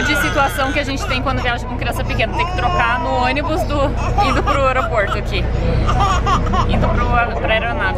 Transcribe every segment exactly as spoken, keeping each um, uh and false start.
de situação que a gente tem quando viaja com criança pequena. Tem que trocar no ônibus do, indo pro aeroporto aqui. Indo pro, pra aeronave.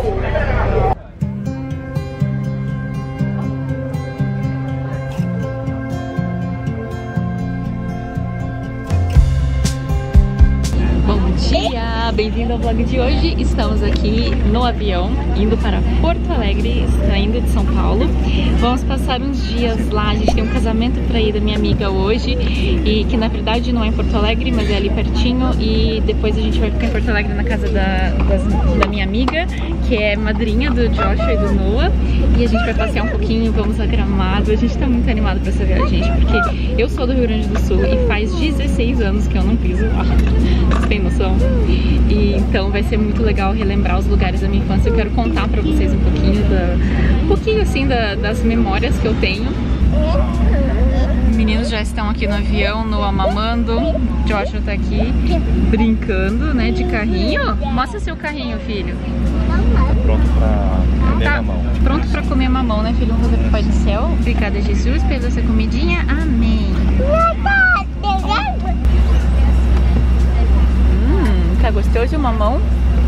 Bem-vindo ao vlog de hoje. Estamos aqui no avião, indo para Porto Alegre, saindo de São Paulo. Vamos passar uns dias lá. A gente tem um casamento para ir da minha amiga hoje, e que na verdade não é em Porto Alegre, mas é ali pertinho. E depois a gente vai ficar em Porto Alegre na casa da, das, da minha amiga, que é madrinha do Joshua e do Noah. E a gente vai passear um pouquinho, vamos a Gramado. A gente tá muito animado pra essa viagem, gente, porque eu sou do Rio Grande do Sul e faz dezesseis anos que eu não piso lá. Vocês têm noção? E então vai ser muito legal relembrar os lugares da minha infância. Eu quero contar pra vocês um pouquinho da, um pouquinho assim da, das memórias que eu tenho. Os meninos já estão aqui no avião, Noah mamando, Joshua tá aqui brincando, né, de carrinho. Mostra seu carrinho, filho. Pronto pra comer tá mamão. Pronto pra comer mamão, né, filho? Vamos fazer pro Pai do Céu. Obrigada, Jesus, pela essa comidinha. Amém. Hum, tá gostoso o mamão?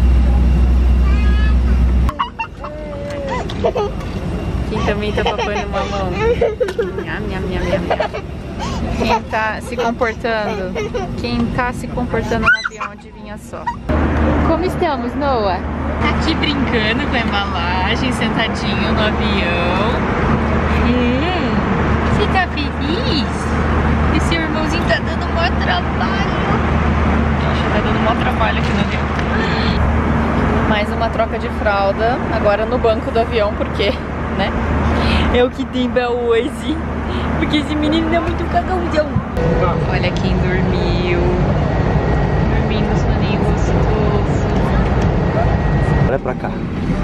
Quem também tá papando mamão? Nham, nham, nham, nham. Quem tá se comportando? Quem tá se comportando no avião, adivinha só. Como estamos, Noah? Tá aqui brincando com a embalagem, sentadinho no avião. Hum, você tá feliz? E seu irmãozinho tá dando um maior trabalho. Nossa, tá dando um maior trabalho aqui no avião. Mais uma troca de fralda, agora no banco do avião, porque, né? É o que tem pra hoje. Porque esse menino é muito cagãozão. Olha quem dormiu. Dormindo, soninho gostoso. Olha pra cá.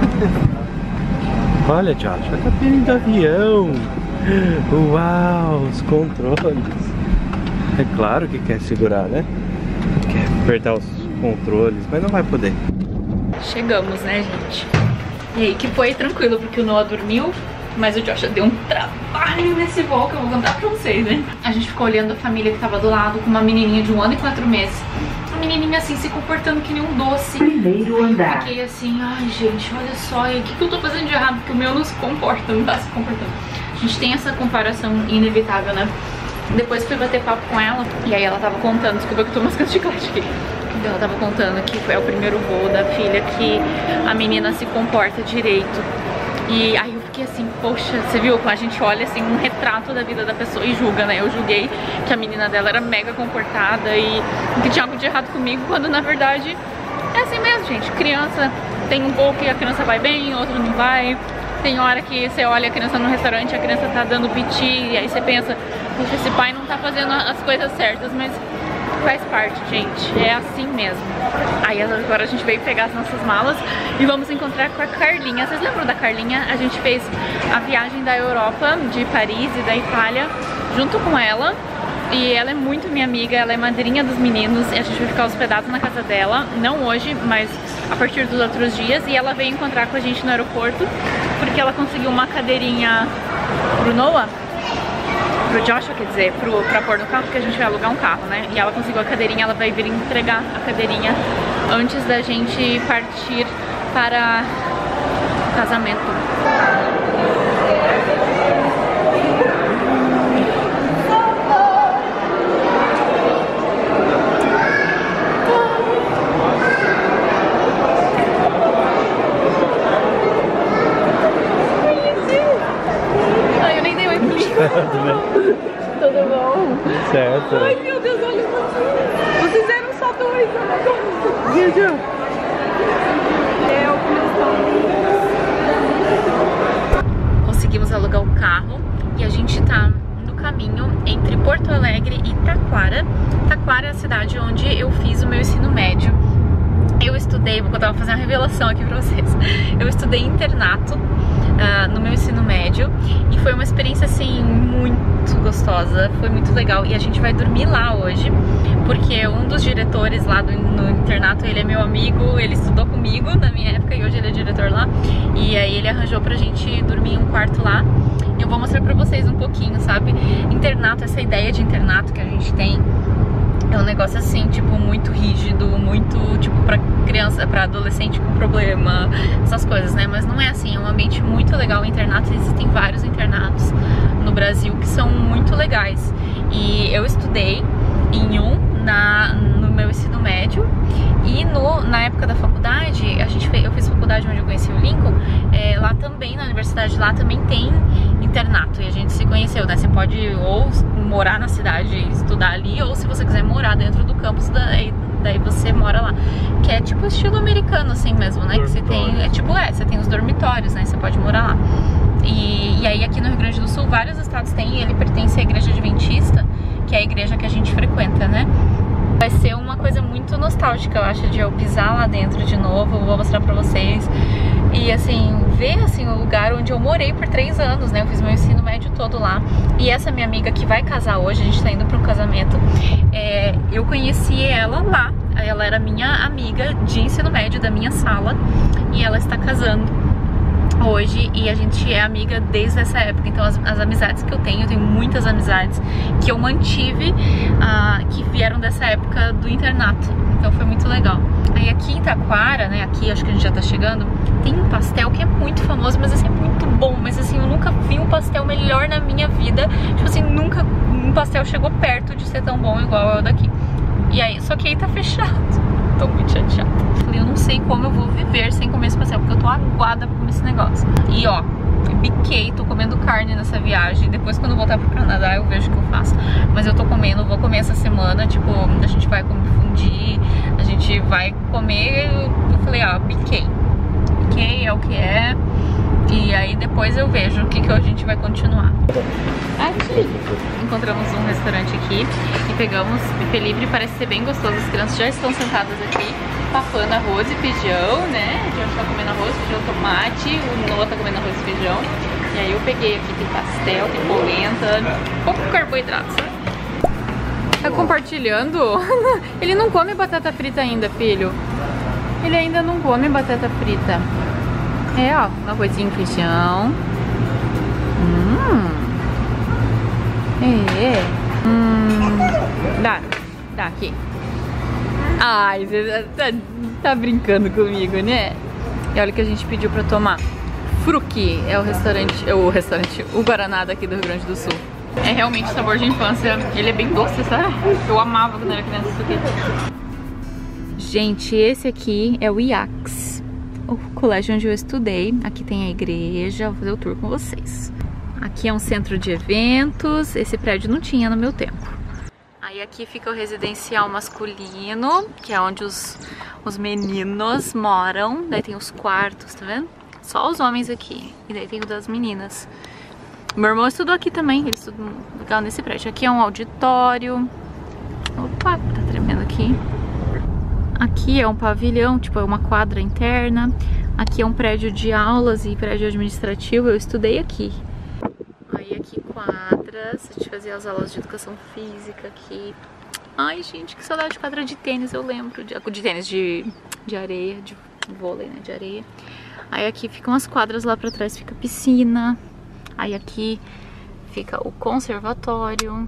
Olha, Josh, a cabine do avião. Uau, os controles. É claro que quer segurar, né? Quer apertar os controles, mas não vai poder. Chegamos, né, gente? E aí que foi tranquilo, porque o Noah dormiu, mas o Joshua deu um trabalho nesse voo que eu vou contar pra vocês, né? A gente ficou olhando a família que tava do lado, com uma menininha de um ano e quatro meses. A menininha assim, se comportando que nem um doce. Primeiro andar. Fiquei assim, ai gente, olha só, e o que, que eu tô fazendo de errado? Porque o meu não se comporta, não tá se comportando. A gente tem essa comparação inevitável, né? Depois fui bater papo com ela, e aí ela tava contando, desculpa que eu tô mascando chiclete aqui. Ela tava contando que foi o primeiro voo da filha que a menina se comporta direito. E aí eu fiquei assim, poxa, você viu? A gente olha assim um retrato da vida da pessoa e julga, né? Eu julguei que a menina dela era mega comportada e que tinha algo de errado comigo, quando na verdade é assim mesmo, gente. Criança, tem um voo que a criança vai bem, outro não vai. Tem hora que você olha a criança no restaurante, a criança tá dando piti, e aí você pensa, poxa, esse pai não tá fazendo as coisas certas, mas faz parte, gente, é assim mesmo. Aí agora a gente veio pegar as nossas malas e vamos encontrar com a Carlinha. Vocês lembram da Carlinha? A gente fez a viagem da Europa, de Paris e da Itália, junto com ela. E ela é muito minha amiga, ela é madrinha dos meninos, e a gente vai ficar hospedado na casa dela, não hoje, mas a partir dos outros dias. E ela veio encontrar com a gente no aeroporto, porque ela conseguiu uma cadeirinha pro Noah, pro Joshua, quer dizer, pro, pra pôr no carro, porque a gente vai alugar um carro, né? E ela conseguiu a cadeirinha, ela vai vir entregar a cadeirinha antes da gente partir para o casamento. Tudo bom? Certo. Ai, meu Deus, olha vocês. Vocês eram só dois, olha. Viajou. Conseguimos alugar o carro e a gente tá no caminho entre Porto Alegre e Taquara. Taquara é a cidade onde eu fiz o meu ensino médio. Eu estudei, vou contar, vou fazer uma revelação aqui pra vocês. Eu estudei internato uh, no meu ensino médio e foi uma experiência assim muito gostosa, foi muito legal. E a gente vai dormir lá hoje, porque um dos diretores lá do, no internato, ele é meu amigo, ele estudou comigo na minha época e hoje ele é diretor lá. E aí ele arranjou pra gente dormir em um quarto lá. Eu vou mostrar pra vocês um pouquinho, sabe? Internato, essa ideia de internato que a gente tem é um negócio assim, tipo, muito rígido, muito, tipo, pra criança, pra adolescente com problema, essas coisas, né? Mas não é assim, é um ambiente muito legal o internato. Existem vários internatos no Brasil que são muito legais. E eu estudei em um na, no meu ensino médio e no, na época da faculdade, a gente fez, eu fiz faculdade onde eu conheci o Lincoln, é, lá também, na universidade lá também tem internato e a gente se conheceu, né? Você pode ou morar na cidade e estudar ali, ou se você quiser morar dentro do campus, daí, daí você mora lá. Que é tipo estilo americano assim mesmo, né? Que você tem, é tipo, é, você tem os dormitórios, né? Você pode morar lá. E, e aí aqui no Rio Grande do Sul vários estados têm, e ele pertence à Igreja Adventista, que é a igreja que a gente frequenta, né? Vai ser uma coisa muito nostálgica, eu acho, de eu pisar lá dentro de novo. Eu vou mostrar pra vocês. E assim, ver assim, o lugar onde eu morei por três anos, né? Eu fiz meu ensino médio todo lá. E essa minha amiga que vai casar hoje, a gente tá indo pra um casamento, é, eu conheci ela lá. Ela era minha amiga de ensino médio da minha sala e ela está casando hoje e a gente é amiga desde essa época. Então as, as amizades que eu tenho, eu tenho muitas amizades que eu mantive, uh, que vieram dessa época do internato. Então foi muito legal. Aí aqui em Taquara, né, aqui acho que a gente já tá chegando, tem um pastel que é muito famoso, mas assim, é muito bom. Mas assim, eu nunca vi um pastel melhor na minha vida. Tipo assim, nunca um pastel chegou perto de ser tão bom igual o daqui. E aí, só que aí tá fechado. Tô muito chateada. Falei, eu não sei como eu vou viver sem comer esse pastel, porque eu tô aguada pra comer esse negócio. E ó, biquei, tô comendo carne nessa viagem. Depois quando eu voltar pro Canadá eu vejo o que eu faço. Mas eu tô comendo, vou comer essa semana. Tipo, a gente vai fundir, a gente vai comer. Eu falei, ó, biquei. Biquei, é o que é. E aí depois eu vejo o que, que a gente vai continuar. Aqui encontramos um restaurante aqui e pegamos buffet livre, parece ser bem gostoso. As crianças já estão sentadas aqui, papando arroz e feijão, né? A gente tá comendo arroz, feijão, tomate, o Noah tá comendo arroz e feijão. E aí eu peguei aqui, tem pastel, tem polenta, pouco carboidrato, sabe? Tá compartilhando? Ele não come batata frita ainda, filho. Ele ainda não come batata frita. É, ó, um arrozinho e feijão. Hum. É. Hum. Dá, dá aqui. Ai, você tá, tá brincando comigo, né? E olha o que a gente pediu pra tomar. Fruki é o restaurante, é o restaurante, o Guaraná daqui do Rio Grande do Sul. É realmente sabor de infância. Ele é bem doce, sabe? Eu amava quando era criança isso aqui. Gente, esse aqui é o I A C S, o colégio onde eu estudei. Aqui tem a igreja, vou fazer o tour com vocês. Aqui é um centro de eventos, esse prédio não tinha no meu tempo. Aí aqui fica o residencial masculino, que é onde os, os meninos moram. Daí tem os quartos, tá vendo? Só os homens aqui, e daí tem o das meninas. Meu irmão estudou aqui também, ele estudou legal nesse prédio. Aqui é um auditório. Opa, tá tremendo aqui. Aqui é um pavilhão, tipo, é uma quadra interna. Aqui é um prédio de aulas e prédio administrativo, eu estudei aqui. Aí aqui quadras, a gente fazia as aulas de educação física aqui. Ai, gente, que saudade de quadra de tênis, eu lembro. De, de tênis de, de areia, de vôlei, né, de areia. Aí aqui ficam as quadras, lá pra trás fica a piscina. Aí aqui fica o conservatório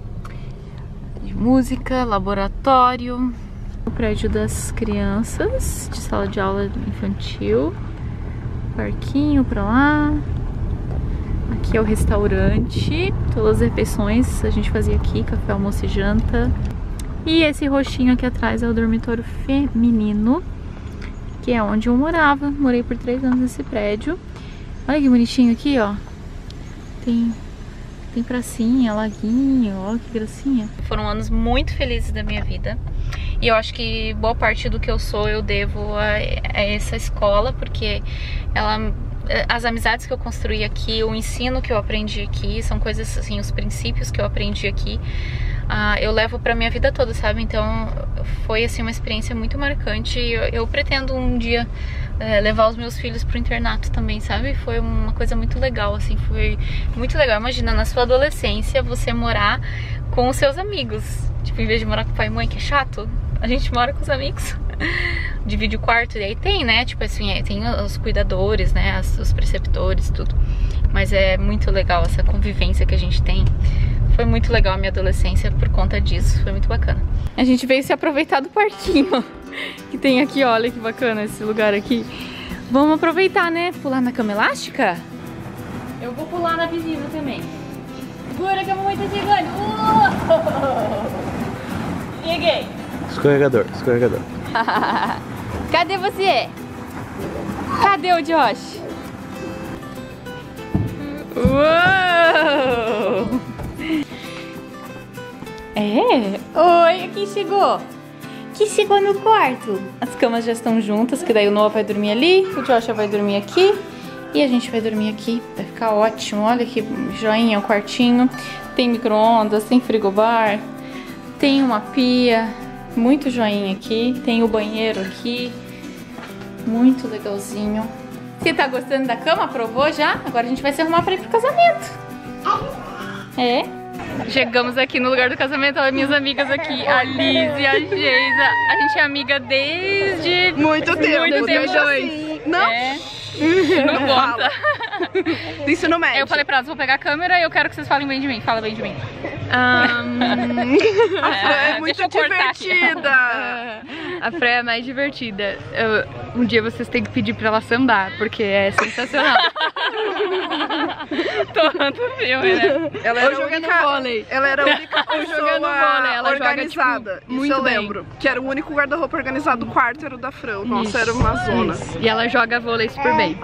de música, laboratório. O prédio das crianças, de sala de aula infantil. Parquinho pra lá. Aqui é o restaurante. Todas as refeições a gente fazia aqui, café, almoço e janta. E esse roxinho aqui atrás é o dormitório feminino, que é onde eu morava. Morei por três anos nesse prédio. Olha que bonitinho aqui, ó. Tem, tem pracinha, laguinho, ó que gracinha. Foram anos muito felizes da minha vida. E eu acho que boa parte do que eu sou eu devo a, a essa escola, porque ela, as amizades que eu construí aqui, o ensino que eu aprendi aqui, são coisas assim, os princípios que eu aprendi aqui, uh, eu levo pra minha vida toda, sabe? Então foi assim uma experiência muito marcante. Eu, eu pretendo um dia uh, levar os meus filhos pro internato também, sabe? Foi uma coisa muito legal, assim, foi muito legal. Imagina, na sua adolescência, você morar com os seus amigos. Tipo, em vez de morar com pai e mãe, que é chato, a gente mora com os amigos. Divide o quarto, e aí tem, né? Tipo assim, tem os cuidadores, né? Os preceptores, tudo. Mas é muito legal essa convivência que a gente tem. Foi muito legal a minha adolescência por conta disso, foi muito bacana. A gente veio se aproveitar do parquinho que tem aqui, olha que bacana esse lugar aqui. Vamos aproveitar, né? Pular na cama elástica? Eu vou pular na piscina também. Segura que a mamãe tá chegando. Uh! Cheguei. Escorregador, escorregador. Cadê você? Cadê o Josh? Uou! É? Oi, quem chegou? Quem chegou no quarto? As camas já estão juntas, que daí o Noah vai dormir ali, o Josh vai dormir aqui e a gente vai dormir aqui. Vai ficar ótimo. Olha que joinha o quartinho. Tem micro-ondas, tem frigobar, tem uma pia. Muito joinha aqui. Tem o banheiro aqui. Muito legalzinho. Você tá gostando da cama? Aprovou já? Agora a gente vai se arrumar pra ir pro casamento. É? Chegamos aqui no lugar do casamento, olha minhas amigas aqui, a Liz e a Geisa. A gente é amiga desde... Muito tempo. Muito tempo. Assim. Não? É. Não conta. Do ensino médio. Eu falei pra elas, vou pegar a câmera e eu quero que vocês falem bem de mim. Fala bem de mim. Um... A Fran é, é muito divertida. A Fran é mais divertida. Eu, um dia vocês têm que pedir pra ela sambar, porque é sensacional. Todo filme, né? Ela era a única, vôlei. Ela era a única pessoa jogando vôlei. Ela organizada. Joga, tipo, muito Isso eu bem. lembro. Que era o único guarda-roupa organizado do quarto, era o da Fran. Nossa, Isso. era uma zona. Isso. E ela joga vôlei super bem.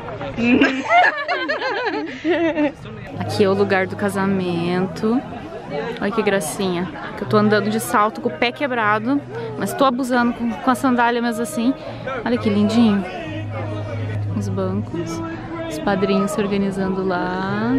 Aqui é o lugar do casamento. Olha que gracinha. Que eu tô andando de salto com o pé quebrado, mas tô abusando com, com a sandália mesmo assim. Olha que lindinho. Os bancos. Os padrinhos se organizando lá.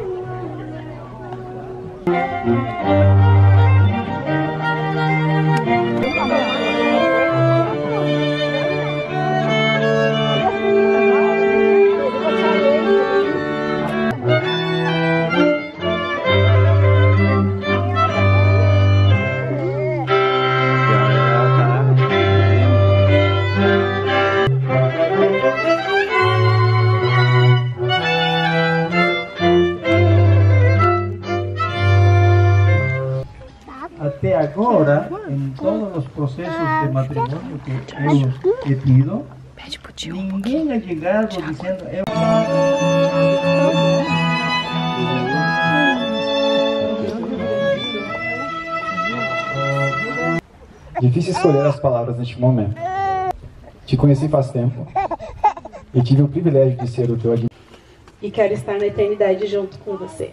Até agora, em todos os processos de matrimônio que eu he tido, ninguém é chegado dizendo eu... Difícil escolher as palavras neste momento. Te conheci faz tempo e tive o privilégio de ser o teu admirador. E quero estar na eternidade junto com você.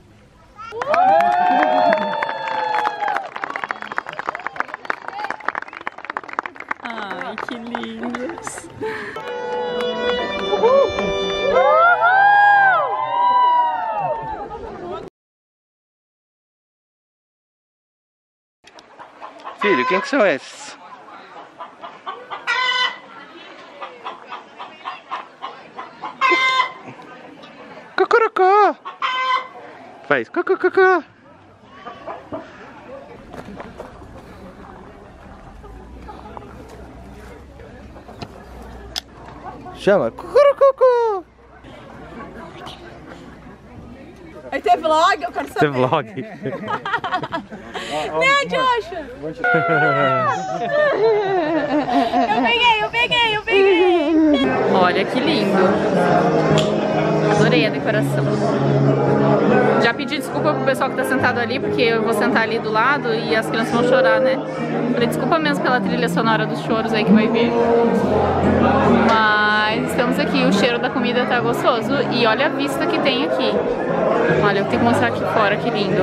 Ai, que lindos. Filho, quem que são esses? Cocorocó! Faz cocorocó! Chama cocorocó! Aí tem vlog, eu quero saber. Tem vlog. Né, Joshua? Eu peguei, eu peguei, eu peguei. Olha que lindo. Adorei a decoração. Já pedi desculpa pro pessoal que tá sentado ali, porque eu vou sentar ali do lado e as crianças vão chorar, né? Falei, desculpa mesmo pela trilha sonora dos choros aí que vai vir. Mas estamos aqui, o cheiro da comida tá gostoso. E olha a vista que tem aqui. Olha, eu tenho que mostrar aqui fora, que lindo.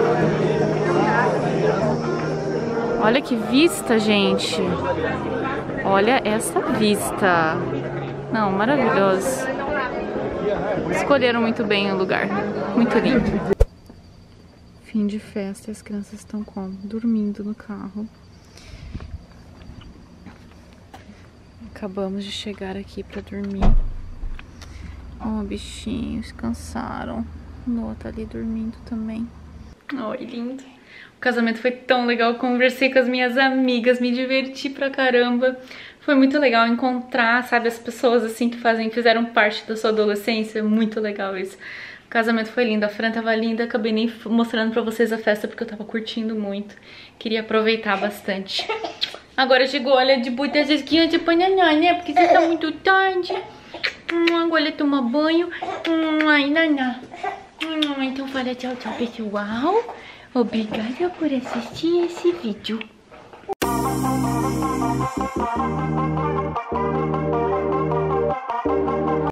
Olha que vista, gente. Olha essa vista. Não, maravilhoso. Escolheram muito bem o lugar. Muito lindo. Fim de festa e as crianças estão como? Dormindo no carro. Acabamos de chegar aqui pra dormir. Oh, bichinhos, cansaram. O Noah tá ali dormindo também. Oi, lindo. O casamento foi tão legal, conversei com as minhas amigas, me diverti pra caramba. Foi muito legal encontrar, sabe, as pessoas assim que fazem, fizeram parte da sua adolescência, muito legal isso. O casamento foi lindo, a Fran tava linda, acabei nem mostrando pra vocês a festa porque eu tava curtindo muito. Queria aproveitar bastante. Agora chegou a hora de botar as esquinhas de banana, né? Porque já tá muito tarde. Hum, agora tomar banho. Hum, ai, naná. Hum, então fala tchau, tchau, pessoal. Obrigada por assistir esse vídeo.